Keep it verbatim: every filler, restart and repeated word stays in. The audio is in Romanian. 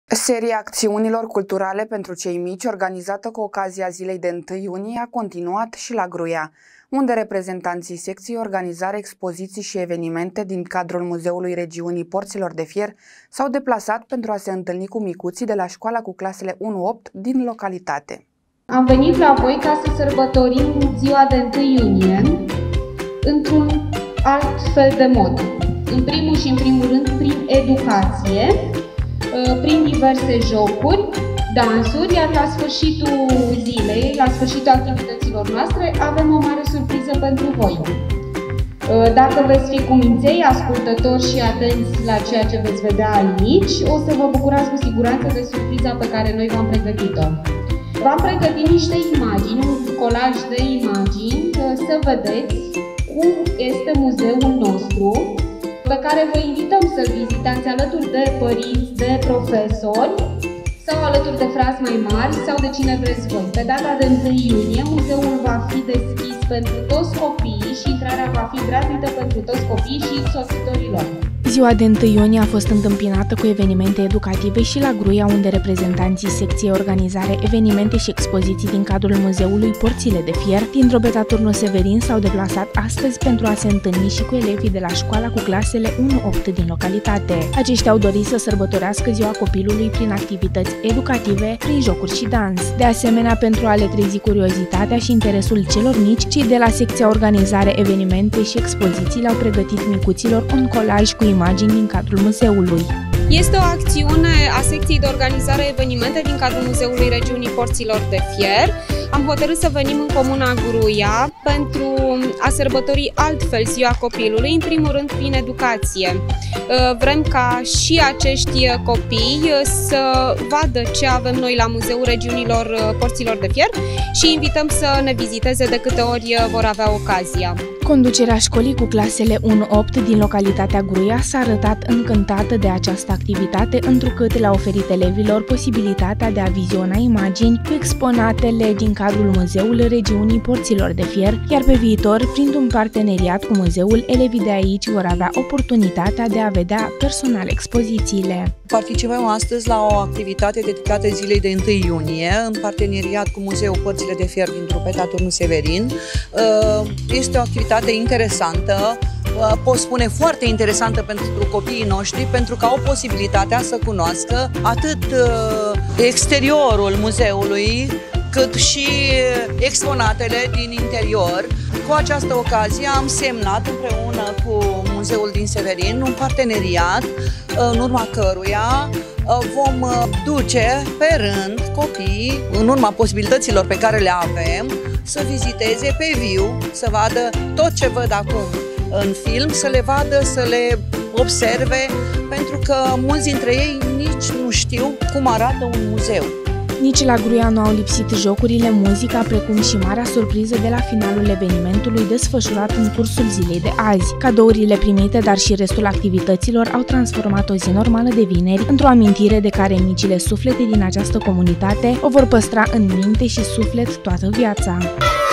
Seria acțiunilor culturale pentru cei mici, organizată cu ocazia zilei de întâi iunie, a continuat și la Gruia, unde reprezentanții secției organizare expoziții și evenimente din cadrul Muzeului Regiunii Porților de Fier s-au deplasat pentru a se întâlni cu micuții de la școala cu clasele unu opt din localitate. Am venit la voi ca să sărbătorim ziua de întâi iunie într-un alt fel de mod. În primul și în primul rând prin educație, prin diverse jocuri, dansuri, iar la sfârșitul zilei, la sfârșitul activităților noastre, avem o mare surpriză pentru voi. Dacă veți fi cuminței, ascultători și atenți la ceea ce veți vedea aici, o să vă bucurați cu siguranță de surpriza pe care noi v-am pregătit-o. V-am pregătit niște imagini, un colaj de imagini, să vedeți cum este muzeul nostru, pe care vă invităm să-l vizitați alături de părinți, de profesori sau alături de frați mai mari sau de cine vreți voi. Pe data de întâi iunie, muzeul va fi deschis pentru toți copiii și intrarea va fi gratuită pentru toți copiii și sositorii lor. Ziua de întâi iunie a fost întâmpinată cu evenimente educative și la Gruia, unde reprezentanții secției organizare evenimente și expoziții din cadrul Muzeului Porțile de Fier din Drobeta Turnul Severin s-au deplasat astăzi pentru a se întâlni și cu elevii de la școala cu clasele unu opt din localitate. Aceștia au dorit să sărbătorească ziua copilului prin activități educative, prin jocuri și dans. De asemenea, pentru a le trezi curiozitatea și interesul celor mici, cei de la secția organizare evenimente și expoziții le-au pregătit micuților un colaj cu imagini din cadrul muzeului. Este o acțiune a secției de organizare evenimente din cadrul Muzeului Regiunii Porților de Fier. Am hotărât să venim în comuna Gruia pentru a sărbători altfel ziua copilului, în primul rând prin educație. Vrem ca și acești copii să vadă ce avem noi la Muzeul Regiunilor Porților de Fier și invităm să ne viziteze de câte ori vor avea ocazia. Conducerea școlii cu clasele unu opt din localitatea Gruia s-a arătat încântată de această activitate, întrucât le-a oferit elevilor posibilitatea de a viziona imagini cu exponatele din cadrul Muzeului Regiunii Porților de Fier, iar pe viitor, printr-un parteneriat cu muzeul, elevii de aici vor avea oportunitatea de a vedea personal expozițiile. Participăm astăzi la o activitate dedicată zilei de întâi iunie, în parteneriat cu Muzeul Porțile de Fier din Drobeta Turnul Severin. Este o activitate interesantă, pot spune foarte interesantă pentru copiii noștri, pentru că au posibilitatea să cunoască atât exteriorul muzeului, cât și exponatele din interior. Cu această ocazie am semnat împreună cu Muzeul din Severin un parteneriat, în urma căruia vom duce pe rând copiii, în urma posibilităților pe care le avem, să viziteze pe viu, să vadă tot ce văd acum în film, să le vadă, să le observe, pentru că mulți dintre ei nici nu știu cum arată un muzeu. Nici la Gruia nu au lipsit jocurile, muzica, precum și marea surpriză de la finalul evenimentului desfășurat în cursul zilei de azi. Cadourile primite, dar și restul activităților au transformat o zi normală de vineri într-o amintire de care micile suflete din această comunitate o vor păstra în minte și suflet toată viața.